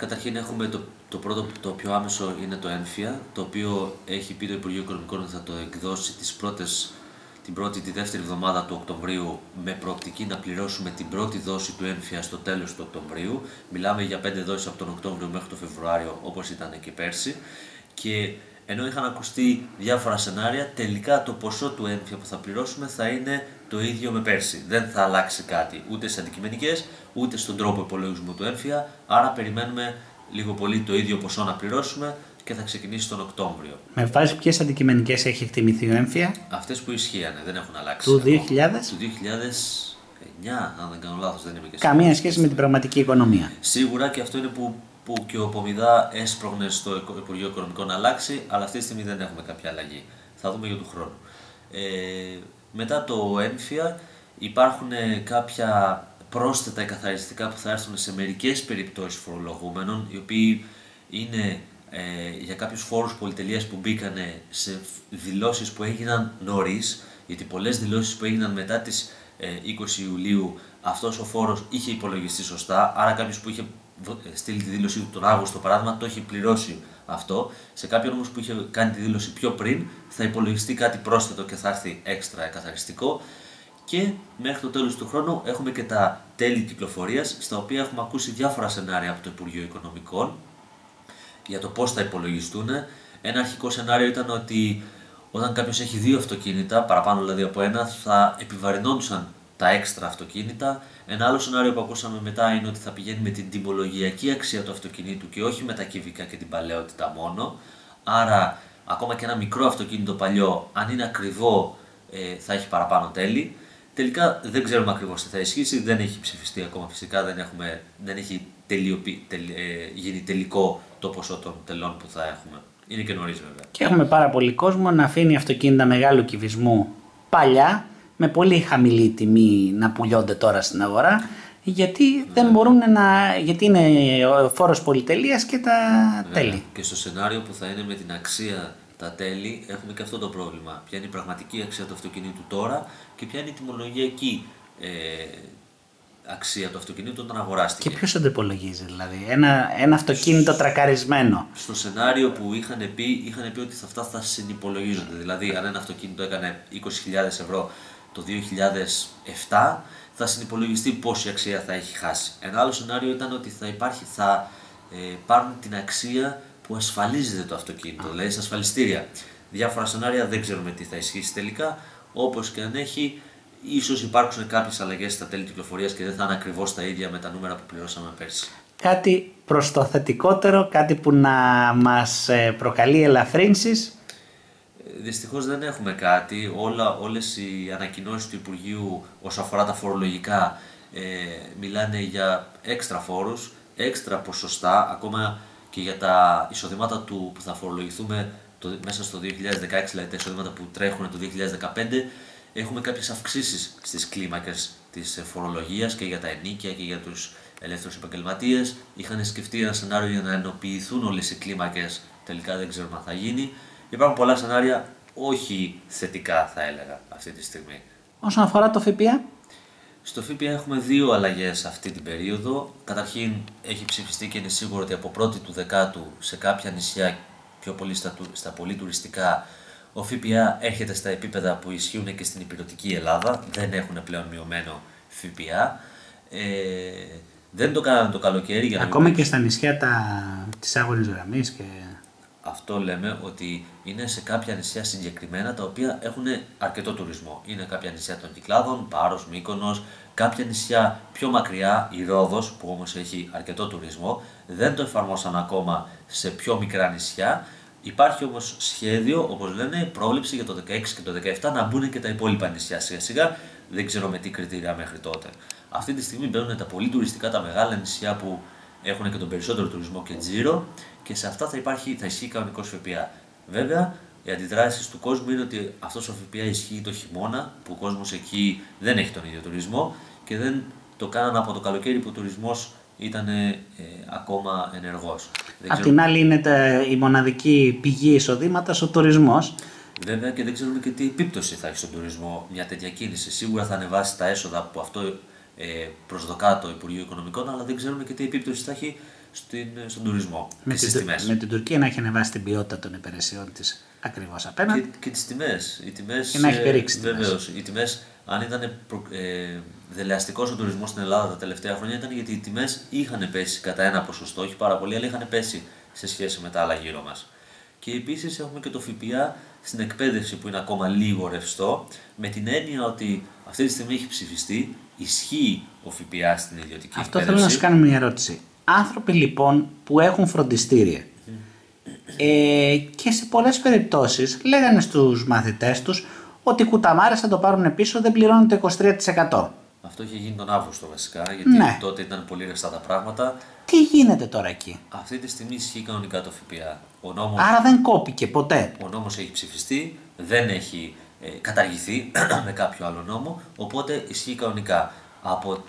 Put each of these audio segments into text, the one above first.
καταρχήν έχουμε το πρώτο, το πιο άμεσο είναι το έμφυα, το οποίο έχει πει το Υπουργείο Οικονομικών ότι θα το εκδώσει την πρώτη, τη δεύτερη εβδομάδα του Οκτωβρίου, με προοπτική να πληρώσουμε την πρώτη δόση του έμφυα στο τέλος του Οκτωβρίου. Μιλάμε για 5 δόσεις από τον Οκτώβριο μέχρι τον Φεβρουάριο, όπως ήταν και πέρσι. Και ενώ είχαν ακουστεί διάφορα σενάρια, τελικά το ποσό του έμφυα που θα πληρώσουμε θα είναι το ίδιο με πέρσι. Δεν θα αλλάξει κάτι ούτε σε αντικειμενικές, ούτε στον τρόπο υπολογισμού του έμφυα. Άρα περιμένουμε λίγο πολύ το ίδιο ποσό να πληρώσουμε και θα ξεκινήσει τον Οκτώβριο. Με βάση ποιες αντικειμενικές έχει εκτιμηθεί ο έμφυα? Αυτές που ισχύανε, δεν έχουν αλλάξει. Του 2000? Του 2009, αν δεν κάνω λάθος, δεν είμαι και Καμία σχέση με την πραγματική οικονομία. Σίγουρα, και αυτό είναι που και ο Πομιδά έσπρωχνε στο Υπουργείο Οικονομικών να αλλάξει, αλλά αυτή τη στιγμή δεν έχουμε κάποια αλλαγή. Θα δούμε για του χρόνου. Μετά το έμφυα υπάρχουν κάποια πρόσθετα εκαθαριστικά που θα έρθουν σε μερικές περιπτώσεις φορολογούμενων, οι οποίοι είναι για κάποιους φόρους πολυτελείας που μπήκαν σε δηλώσεις που έγιναν νωρίς, γιατί πολλές δηλώσεις που έγιναν μετά τις 20 Ιουλίου αυτός ο φόρος είχε υπολογιστεί σωστά, άρα κάποιος που είχε στείλει τη δήλωσή του τον Αύγουστο, παράδειγμα, το έχει πληρώσει αυτό. Σε κάποιον όμως που είχε κάνει τη δήλωση πιο πριν, θα υπολογιστεί κάτι πρόσθετο και θα έρθει έξτρα εκαθαριστικό. Και μέχρι το τέλος του χρόνου έχουμε και τα τέλη κυκλοφορίας, στα οποία έχουμε ακούσει διάφορα σενάρια από το Υπουργείο Οικονομικών για το πώς θα υπολογιστούν. Ένα αρχικό σενάριο ήταν ότι όταν κάποιος έχει 2 αυτοκίνητα, παραπάνω δηλαδή από ένα, θα επιβαρυνόντουσαν τα έξτρα αυτοκίνητα. Ένα άλλο σενάριο που ακούσαμε μετά είναι ότι θα πηγαίνει με την τιμολογιακή αξία του αυτοκινήτου και όχι με τα κυβικά και την παλαιότητα μόνο. Άρα, ακόμα και ένα μικρό αυτοκίνητο παλιό, αν είναι ακριβό, θα έχει παραπάνω τέλη. Τελικά δεν ξέρουμε ακριβώς τι θα ισχύσει, δεν έχει ψηφιστεί ακόμα φυσικά, δεν έχει γίνει τελικό το ποσό των τελών που θα έχουμε. Είναι και νωρίς βέβαια. Και έχουμε πάρα πολύ κόσμο να αφήνει αυτοκίνητα μεγάλου κυβισμού παλιά, με πολύ χαμηλή τιμή να πουλιώνται τώρα στην αγορά, γιατί δεν μπορούν γιατί είναι ο φόρος πολυτελείας και τα τέλη. Και στο σενάριο που θα είναι με την αξία τα τέλη, έχουμε και αυτό το πρόβλημα. Ποια είναι η πραγματική αξία του αυτοκινήτου τώρα και ποια είναι η τιμολογιακή αξία του αυτοκινήτου όταν αγοράστηκε. Και ποιος το υπολογίζει, δηλαδή, ένα αυτοκίνητο τρακαρισμένο? Στο σενάριο που είχαν πει ότι αυτά θα συνυπολογίζονται. Δηλαδή, αν ένα αυτοκίνητο έκανε 20.000 ευρώ το 2007, θα συνυπολογιστεί πόση αξία θα έχει χάσει. Ένα άλλο σενάριο ήταν ότι θα πάρουν την αξία που ασφαλίζεται το αυτοκίνητο, δηλαδή σε ασφαλιστήρια. Διάφορα σενάρια, δεν ξέρουμε τι θα ισχύσει τελικά. Όπως και αν έχει, ίσως υπάρξουν κάποιες αλλαγές στα τέλη κυκλοφορίας και δεν θα είναι ακριβώς τα ίδια με τα νούμερα που πληρώσαμε πέρσι. Κάτι προς το θετικότερο, κάτι που να μας προκαλεί ελαφρύνσεις? Δυστυχώς δεν έχουμε κάτι. Όλες οι ανακοινώσεις του Υπουργείου όσον αφορά τα φορολογικά μιλάνε για έξτρα φόρους, έξτρα ποσοστά, ακόμα και για τα εισοδημάτα που θα φορολογηθούμε μέσα στο 2016, δηλαδή τα εισοδήματα που τρέχουν το 2015, έχουμε κάποιες αυξήσεις στις κλίμακες της φορολογίας και για τα ενίκια και για τους ελεύθερους επαγγελματίες. Είχαν σκεφτεί ένα σενάριο για να ενοποιηθούν όλες οι κλίμακες, τελικά δεν ξέρουμε αν θα γίνει. Υπάρχουν πολλά σενάρια, όχι θετικά θα έλεγα αυτή τη στιγμή. Όσον αφορά το ΦΠΑ? Στο ΦΠΑ έχουμε 2 αλλαγές αυτή την περίοδο. Καταρχήν έχει ψηφιστεί και είναι σίγουρο ότι από 1η του Δεκάτου σε κάποια νησιά, πιο πολύ στα πολύ τουριστικά, ο ΦΠΑ έρχεται στα επίπεδα που ισχύουν και στην υπηρετική Ελλάδα. Δεν έχουν πλέον μειωμένο ΦΠΑ. Δεν το κάνανε το καλοκαίρι. Ακόμα και στα νησιά της Άγωνης Γραμμής και... Αυτό λέμε ότι είναι σε κάποια νησιά συγκεκριμένα τα οποία έχουν αρκετό τουρισμό. Είναι κάποια νησιά των Κυκλάδων, Πάρος, Μύκονος, κάποια νησιά πιο μακριά, η Ρόδος που όμως έχει αρκετό τουρισμό. Δεν το εφαρμόσαν ακόμα σε πιο μικρά νησιά. Υπάρχει όμως σχέδιο, όπως λένε, πρόβλεψη για το 2016 και το 2017 να μπουν και τα υπόλοιπα νησιά σιγά σιγά. Δεν ξέρω με τι κριτήρια μέχρι τότε. Αυτή τη στιγμή μπαίνουν τα πολύ τουριστικά, τα μεγάλα νησιά που έχουν και τον περισσότερο τουρισμό και τζίρο, και σε αυτά θα ισχύει κανονικός ΦΠΑ. Βέβαια, οι αντιδράσεις του κόσμου είναι ότι αυτός ο ΦΠΑ ισχύει το χειμώνα, που ο κόσμος εκεί δεν έχει τον ίδιο τουρισμό και δεν το κάνανε από το καλοκαίρι που ο τουρισμός ήταν ακόμα ενεργός. Απ' την άλλη είναι η μοναδική πηγή εισοδήματος ο τουρισμός. Βέβαια, και δεν ξέρουμε και τι επίπτωση θα έχει στον τουρισμό μια τέτοια κίνηση. Σίγουρα θα ανεβάσει τα έσοδα που αυτό προσδοκά το Υπουργείο Οικονομικών, αλλά δεν ξέρουμε και τι επίπτωση θα έχει στον τουρισμό και στις τιμές. Με την Τουρκία να έχει ανεβάσει την ποιότητα των υπηρεσιών της ακριβώς απέναντι. Και τις τιμές. Και να έχει περίξει τιμές. Βεβαίως. Οι τιμές, αν ήταν δελεαστικός ο τουρισμός στην Ελλάδα τα τελευταία χρόνια, ήταν γιατί οι τιμές είχαν πέσει κατά ένα ποσοστό, όχι πάρα πολύ, αλλά είχαν πέσει σε σχέση με τα άλλα γύρω μας. Και επίσης έχουμε και το ΦΠΑ στην εκπαίδευση που είναι ακόμα λίγο ρευστό, με την έννοια ότι αυτή τη στιγμή έχει ψηφιστεί, ισχύει ο ΦΠΑ στην ιδιωτική Αυτό εκπαίδευση. θέλω να σου κάνω μια ερώτηση. Άνθρωποι λοιπόν που έχουν φροντιστήρια και σε πολλές περιπτώσεις λέγανε στους μαθητές τους ότι οι κουταμάρες θα το πάρουν πίσω, δεν πληρώνουν το 23%. Αυτό είχε γίνει τον Αύγουστο βασικά, γιατί Ναι. τότε ήταν πολύ ρευστά τα πράγματα. Τι γίνεται τώρα εκεί? Αυτή τη στιγμή ισχύει κανονικά το ΦΠΑ. Άρα δεν κόπηκε ποτέ. Ο νόμος έχει ψηφιστεί, δεν έχει καταργηθεί με κάποιο άλλο νόμο, οπότε ισχύει κανονικά. Από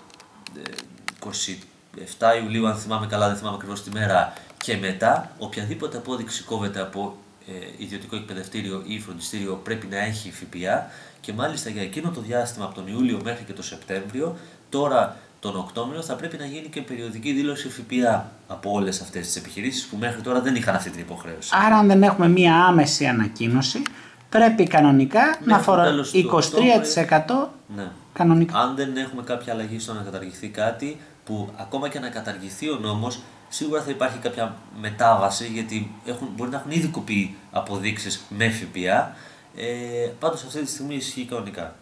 27 Ιουλίου, αν θυμάμαι καλά, δεν θυμάμαι ακριβώς τη μέρα, και μετά, οποιαδήποτε απόδειξη κόβεται από ιδιωτικό εκπαιδευτήριο ή φροντιστήριο πρέπει να έχει ΦΠΑ, και μάλιστα για εκείνο το διάστημα από τον Ιούλιο μέχρι και τον Σεπτέμβριο, τώρα τον Οκτώβριο θα πρέπει να γίνει και περιοδική δήλωση ΦΠΑ από όλες αυτές τις επιχειρήσεις που μέχρι τώρα δεν είχαν αυτή την υποχρέωση. Άρα αν δεν έχουμε μία άμεση ανακοίνωση, πρέπει κανονικά να φορά 23% Ναι. κανονικά. Αν δεν έχουμε κάποια αλλαγή στο να καταργηθεί κάτι, που ακόμα και να καταργηθεί ο νόμος, σίγουρα θα υπάρχει κάποια μετάβαση, γιατί μπορεί να έχουν ήδη κοπεί αποδείξεις με ΦΠΑ. Πάντως αυτή τη στιγμή ισχύει κανονικά.